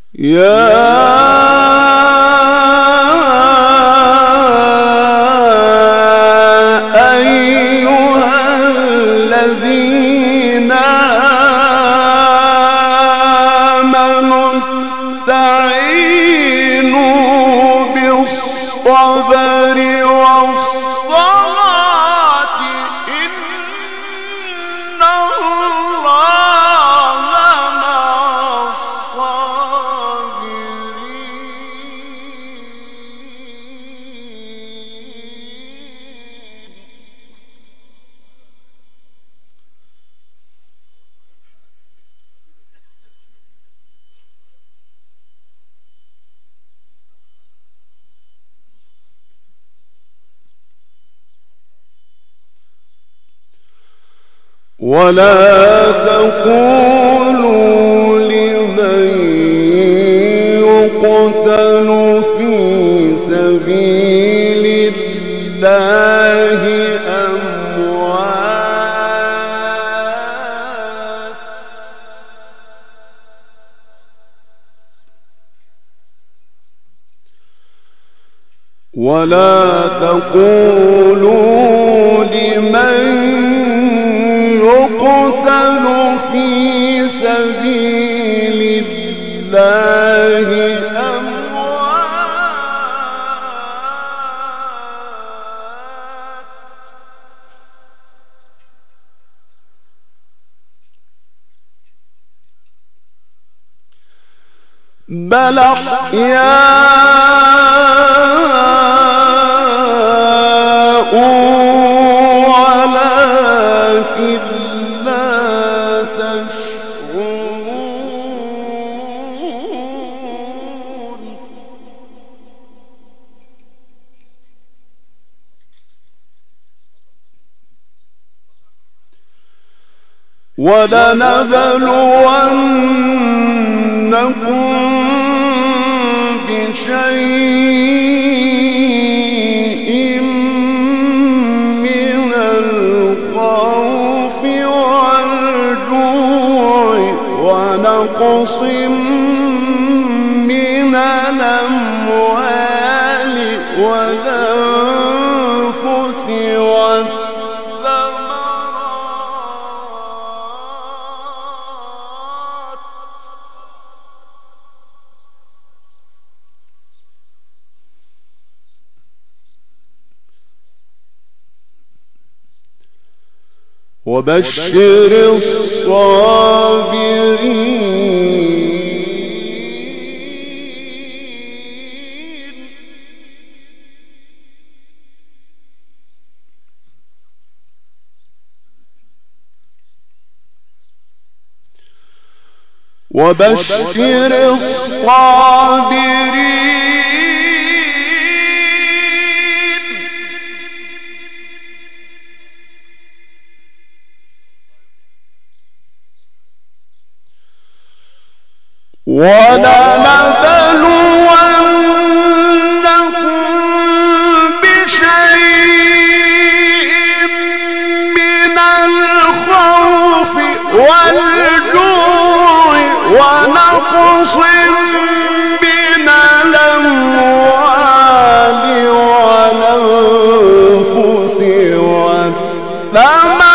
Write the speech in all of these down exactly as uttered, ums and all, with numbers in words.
يا ولا تقولوا لمن يقتل في سبيل الله أموات ولا تقولوا لمن يقتل في سبيل الله أموات بل أحياء ولكن ولنبلونكم بشيء من الخوف والجوع ونقص من الأموال والأنفس وبشر الصابرين وبشر الصابرين ولنبلونكم بشيء من الخوف والجوع ونقص من الأموال والأنفس والثمرات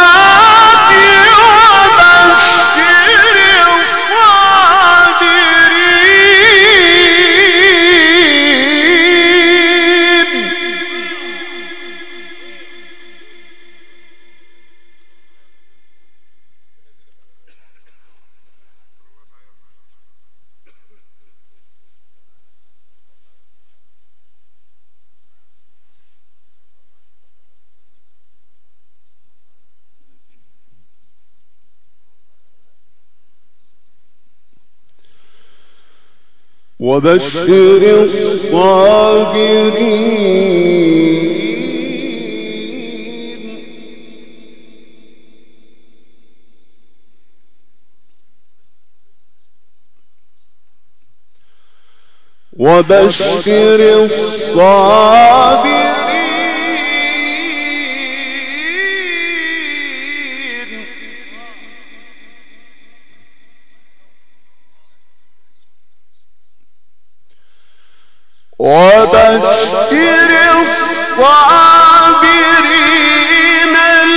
وبشر الصابرين وبشر الصابرين وبشر الصابرين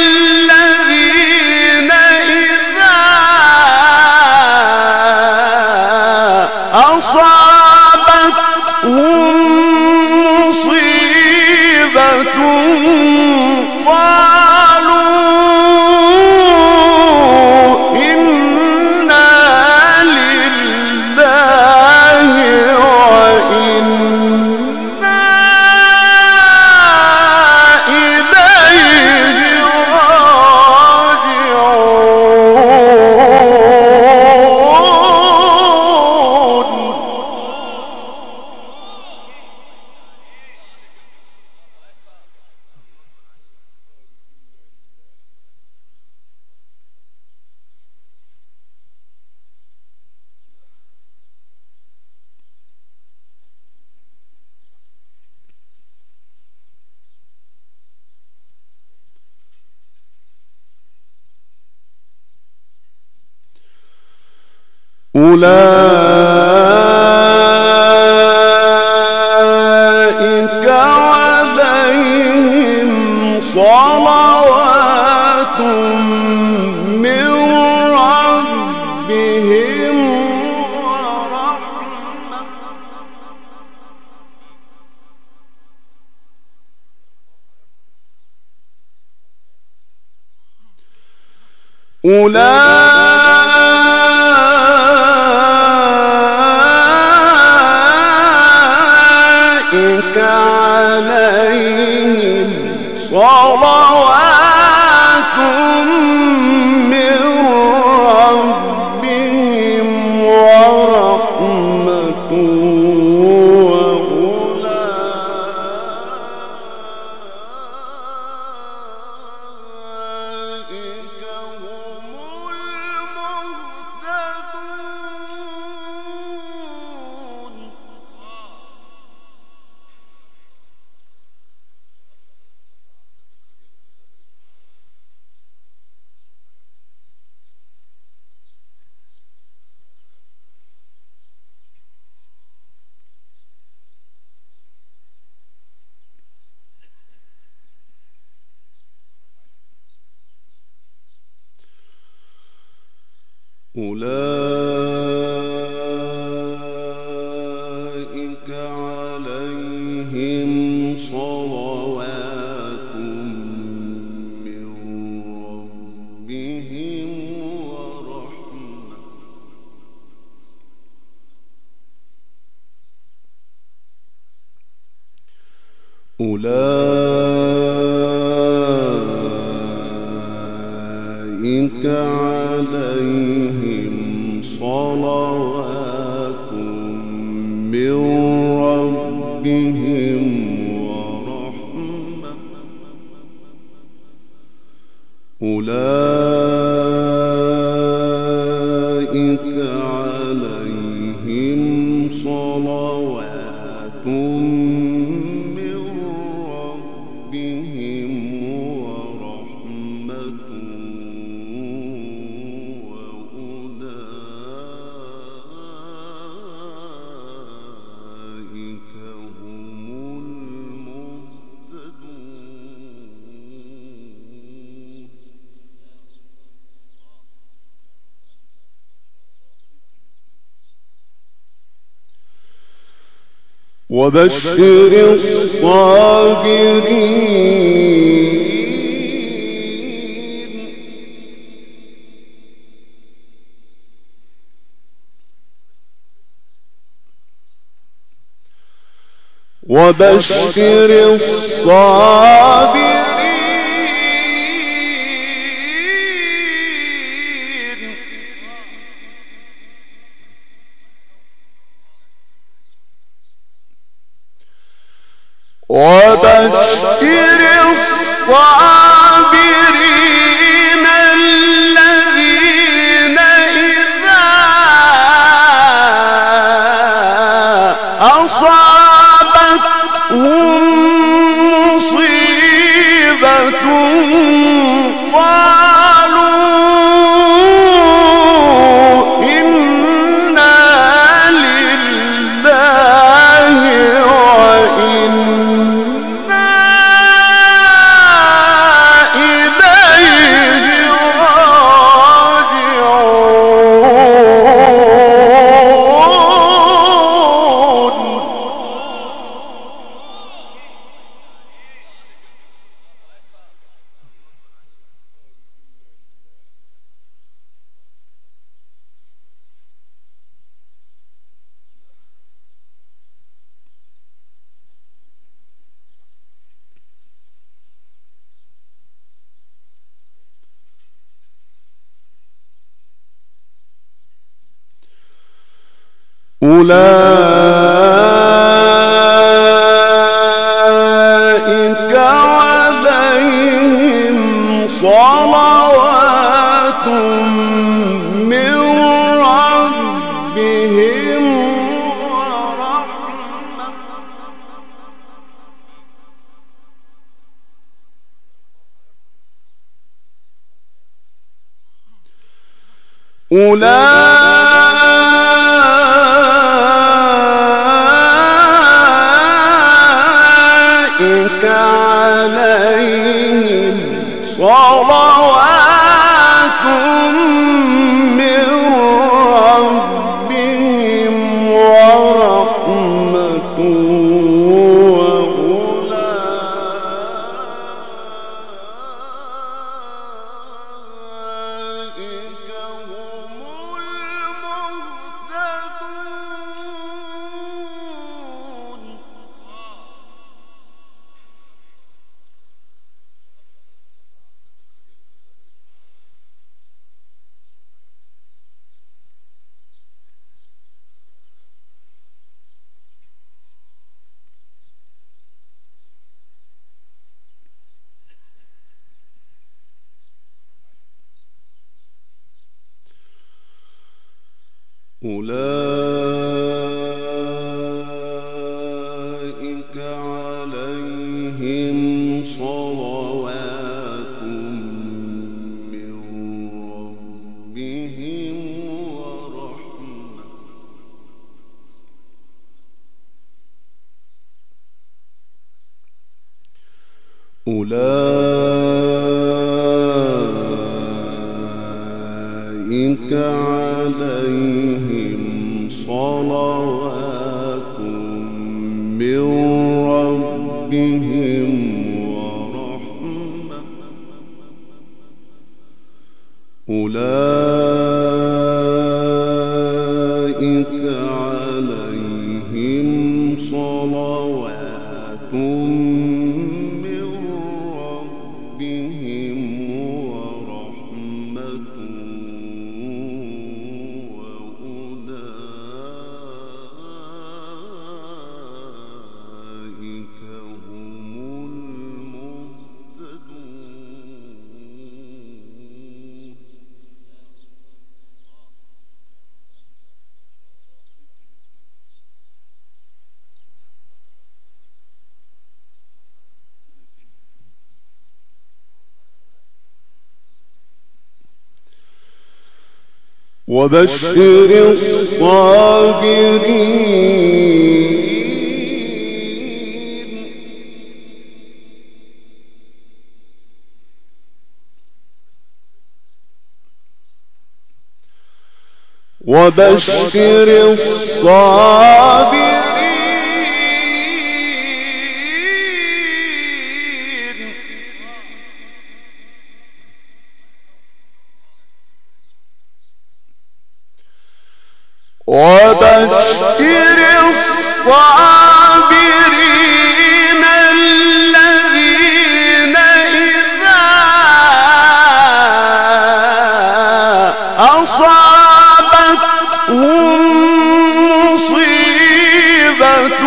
الذين إذا أصابتهم مصيبة قالوا إنا لله وإنا إليه راجعون. أولئك عليهم صلوات من ربهم ورحمة أولئك عليهم صلوات من ربهم ورحمة وأولئك هم المهتدون. أولئك عليهم صلوات من ربهم ورحمة أولئك عليهم صلوات من ربهم ورحمة أولئك عليهم صلوات من ربهم ورحمة وأولئك هم المهتدون. وبشر الصابرين وبشر الصابرين وبشر الصابرين الذين إذا أصابتهم مصيبة قالوا إنا لله وإنا أولئك عليهم صلوات من ربهم ورحمة أولئك عليهم صلوات من ربهم ورحمة وأولئك هم المهتدون. أولئك عليهم صلوات من ربهم ورحمة أولئك عليهم صلوات من ربهم ورحمة أولئك عليهم صلوات من ربهم ورحمة وأولئك هم المهتدون. وبشر الصابرين وبشر الصابرين وبشر الصابرين الذين إذا أصابتهم مصيبة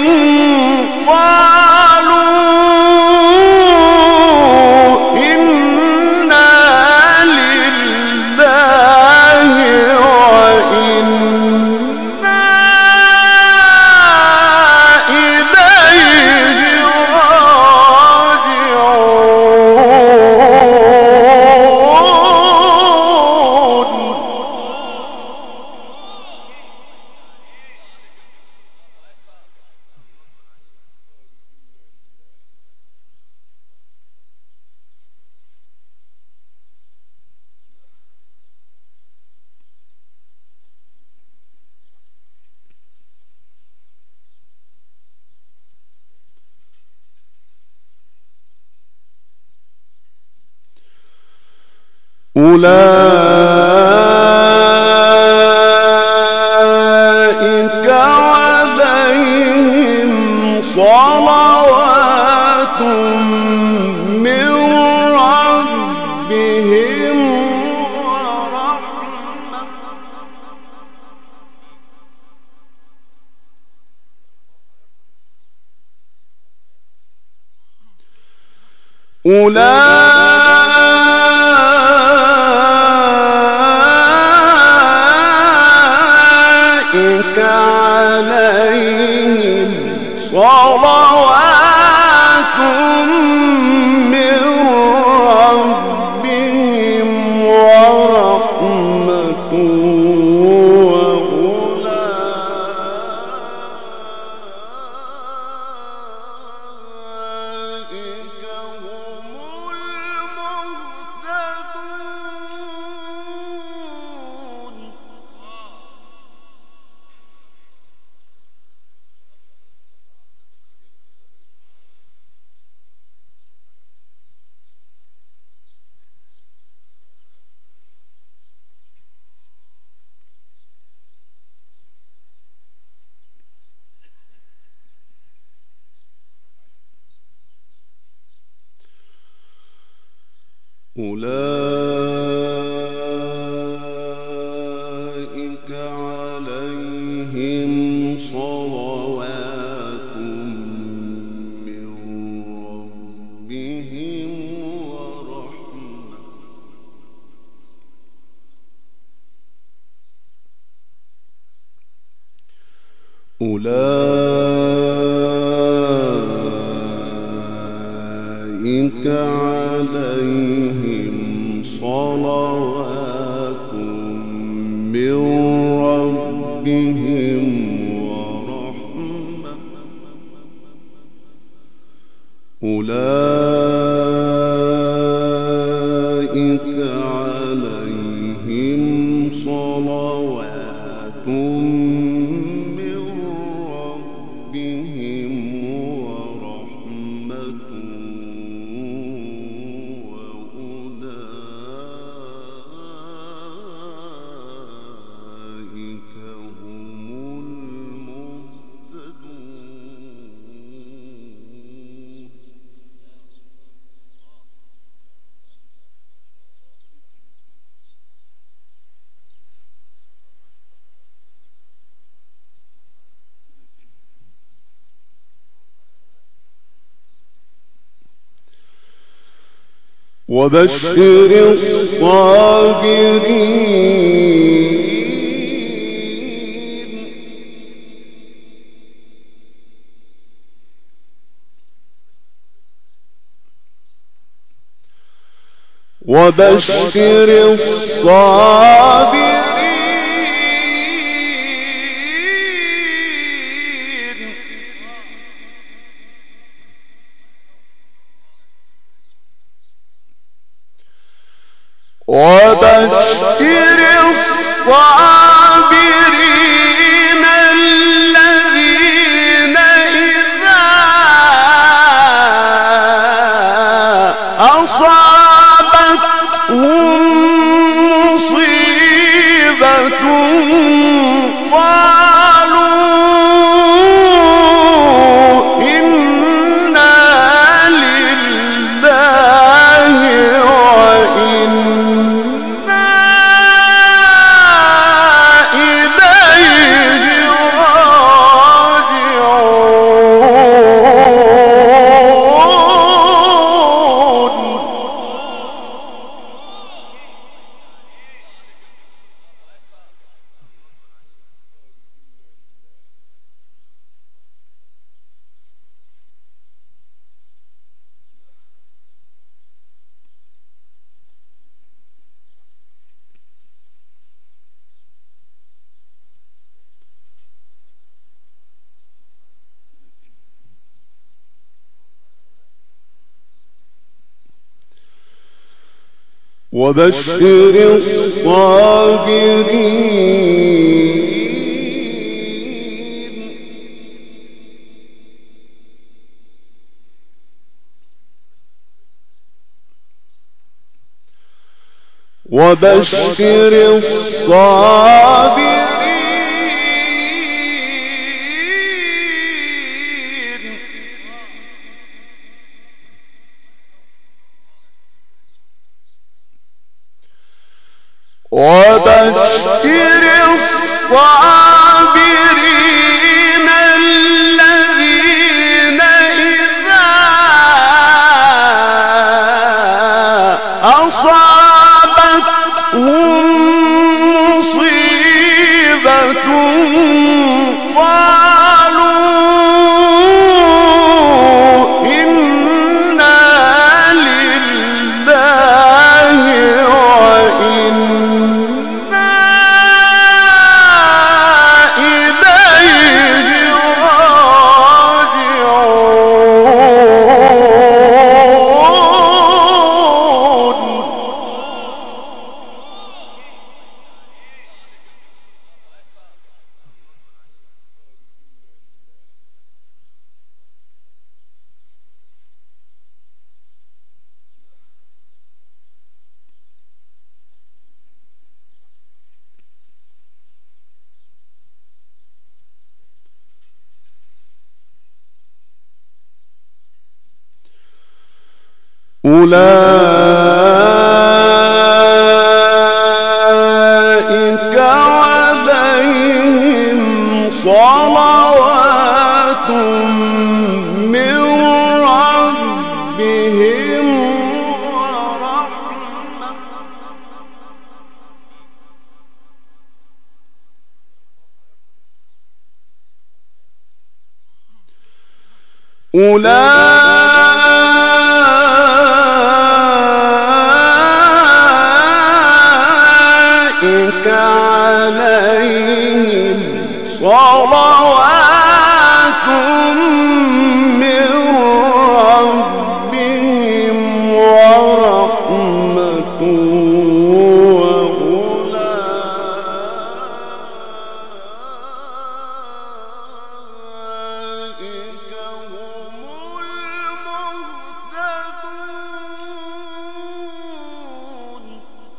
قالوا إنا لله وإنا إليه راجعون. أولئك عليهم صلوات من ربهم ورحمة أولئك عليهم صلوات من ربهم ورحمة وأولئك هم المهتدون. أولئك عليهم صلوات من ربهم ورحمة أولئك عليهم صلوات من ربهم ورحمة أولئك عليهم صلوات من ربهم ورحمة وأولئك هم المهتدون. وبشر الصابرين وبشر الصابرين وبشر الصابرين الذين إذا أصابتهم مصيبة قالوا إنا لله وإنا إليه راجعون. وبشر الصابرين وبشر الصابرين وبشر الصابرين الذين إذا أولئك عليهم صلوات من ربهم ورحمة أولئك عليهم صلوات من ربهم ورحمة وأولئك هم المهتدون.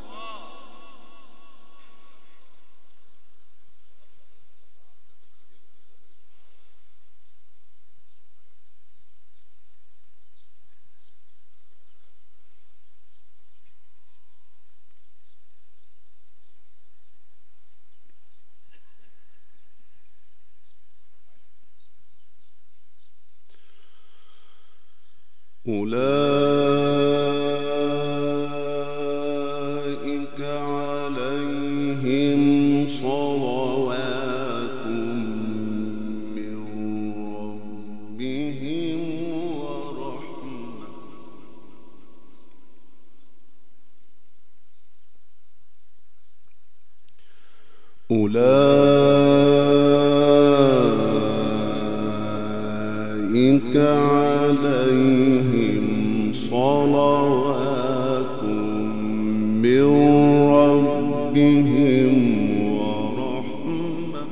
أولئك عليهم صلوات من ربهم ورحمة أولئك عليهم صلوات من ربهم ورحمة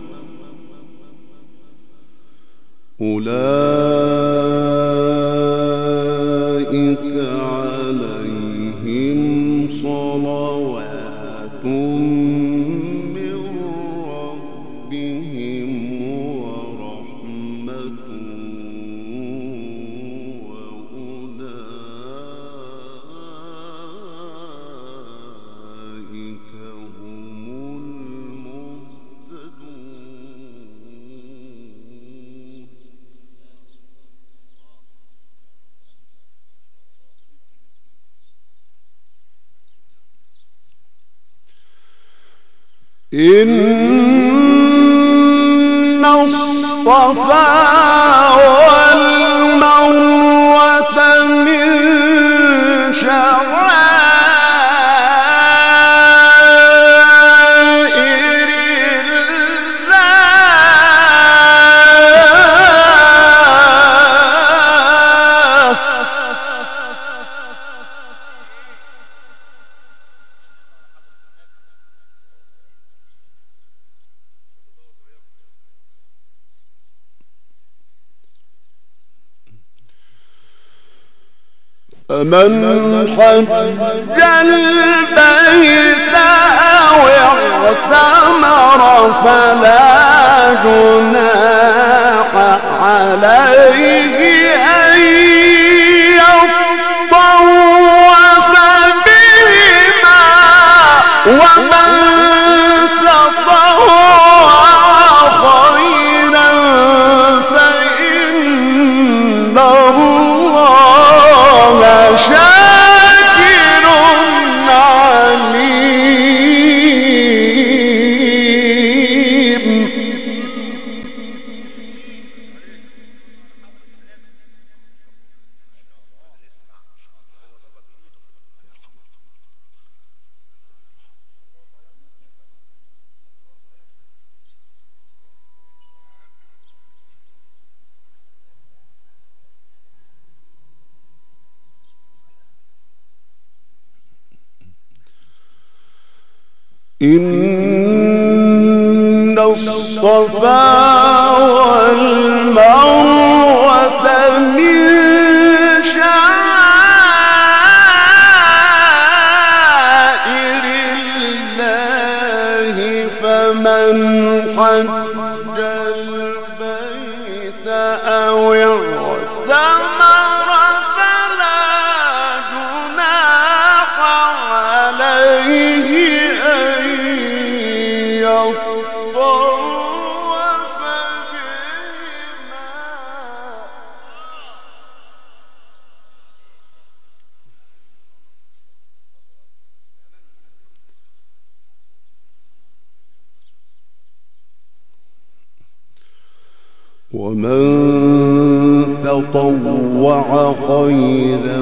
أولئك عليهم صلوات من ربهم ورحمة وأولئك هم المهتدون. إن الصفا والمروة من شعائر الله فمن حج البيت أو اعتمر فلا جناح عليه أن يطوف بهما ومن تطوع خيرا فإن الله شاكر عليم. إن الصفا والمروة من شعائر الله فمن حج البيت أو اعتمر فلا جناح عليه أن يطوف بهما ومن تطوع خيرا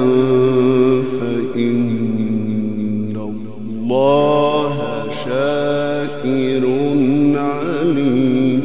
فإن الله شاكر عليم.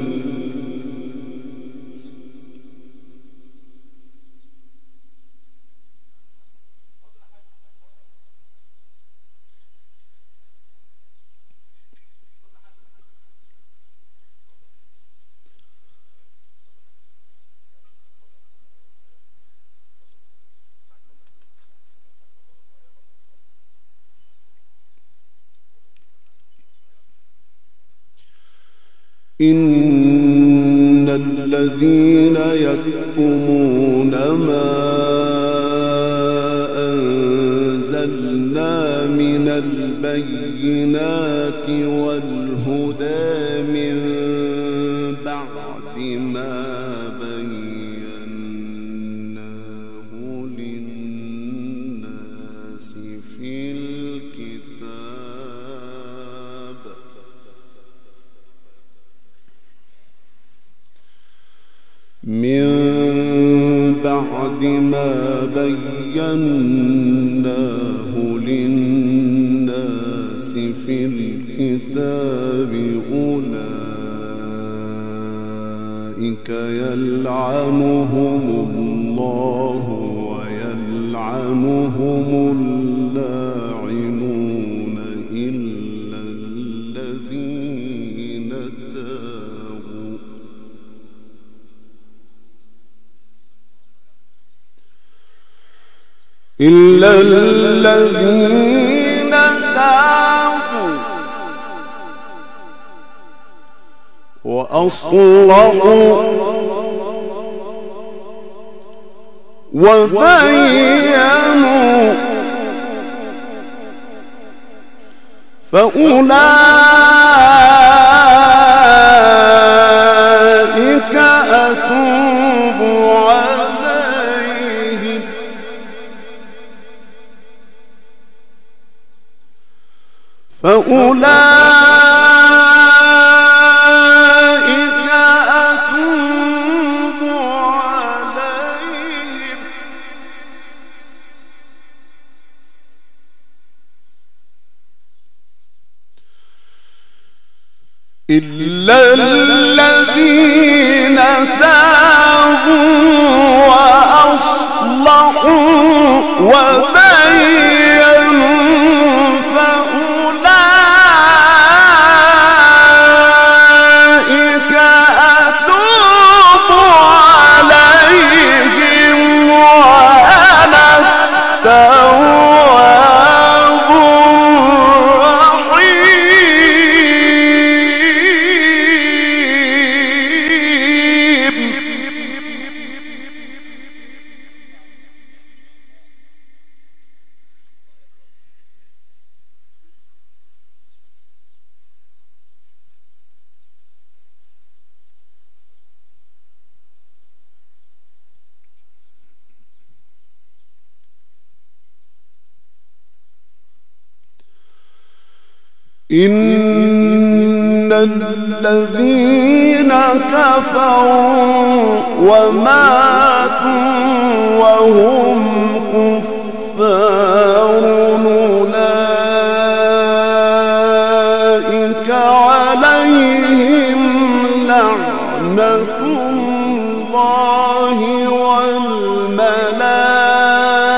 إن الذين يكتمون ما أنزلنا من البينات والهدى من بعد ما بيناه للناس في الكتاب من بعد ما بيناه للناس في الكتاب أولئك يلعنهم الله ويلعنهم اللاعنون إلا الذين تابوا إلا الذين تابوا وأصلحوا وبينوا فأولئك أتوب عليهم فأولئك أتوب عليهم إلا الذين تابوا وأصلحوا وبينوا فأولئك أتوب عليهم وأنا التواب الرحيم. إن الذين كفروا وماتوا وهم كفار أولئك عليهم لعنة الله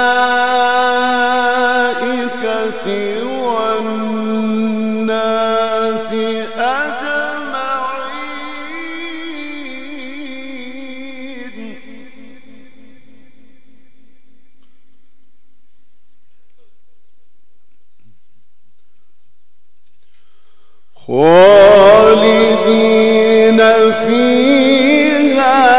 والملائكة والناس خالدين فيها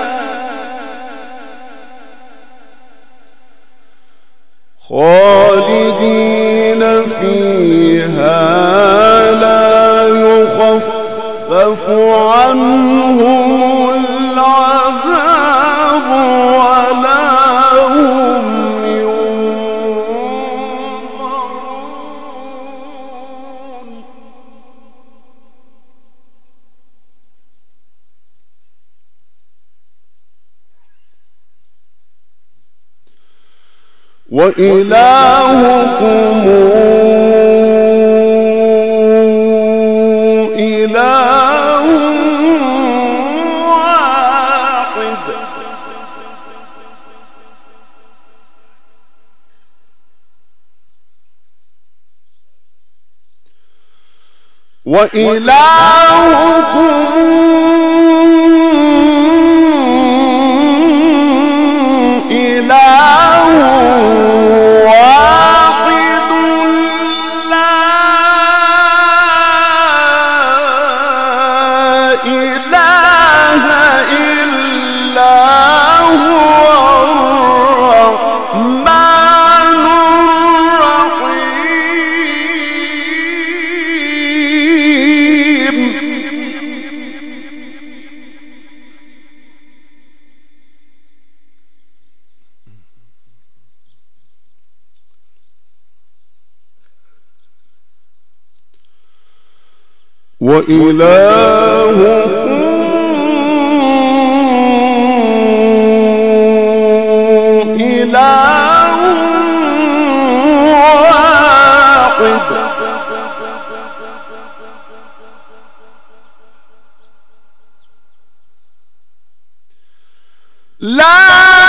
خالدين فيها لا يخفف عنهم العذاب ولا هم ينظرون. وإلهكم إله واحد وإلهكم إله واحد لا إله إلا هو الرحمن الرحيم. وإلهكم إله واحد لا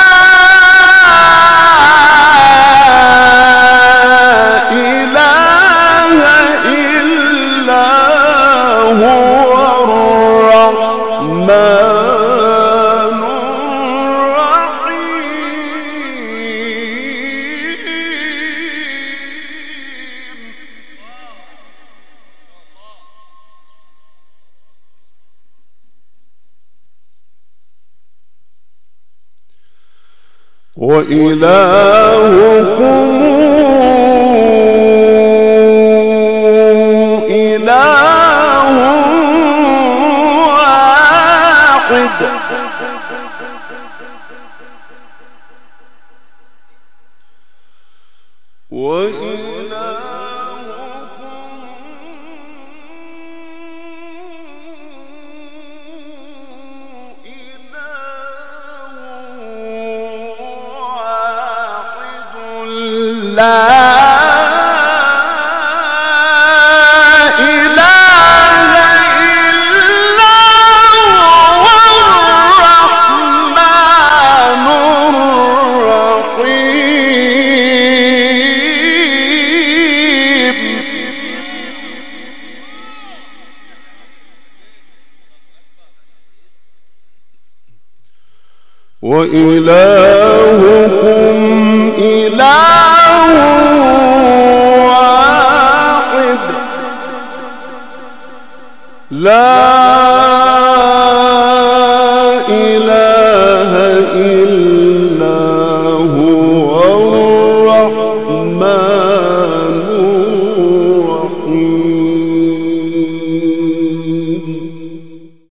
وإلهكم إله واحد لا إله إلا هو الرحمن الرحيم. وإلهكم